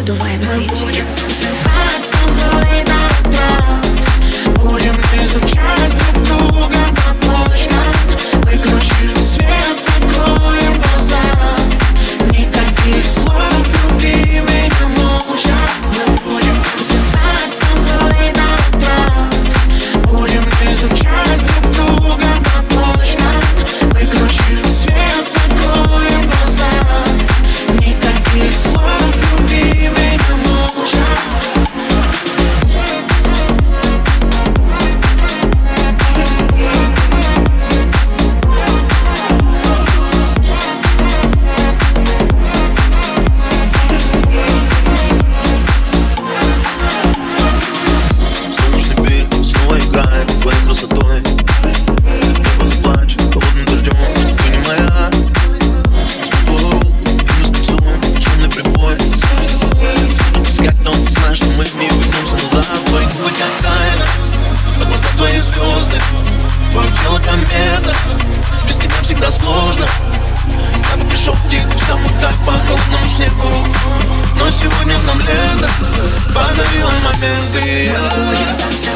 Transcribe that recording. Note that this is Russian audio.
задуваем свечи. Мы будем танцевать с тобой иногда, будем изучать друг друга по полочкам. Выключим свет, закроем глаза, никаких слов, люби меня молча. Мы будем танцевать с тобой иногда, будем изучать друг друга по полочкам. Выключим свет, закроем глаза, никаких слов, люби меня молча. Солнечный берег снова играет твоей красотой. Небо заплачет холодным дождем, что ты не моя. Возьми твою руку, и мы станцуем шумный прибой. Буду искать, но ты знаешь, что мы не вернемся назад. Твои губы как тайна, а глаза твои звезды, твое тело комета, без тебя всегда сложно. Я бы пришел к тебе в самый так по холодному снегу, но сегодня нам лето подарило моменты. Мы будем танцевать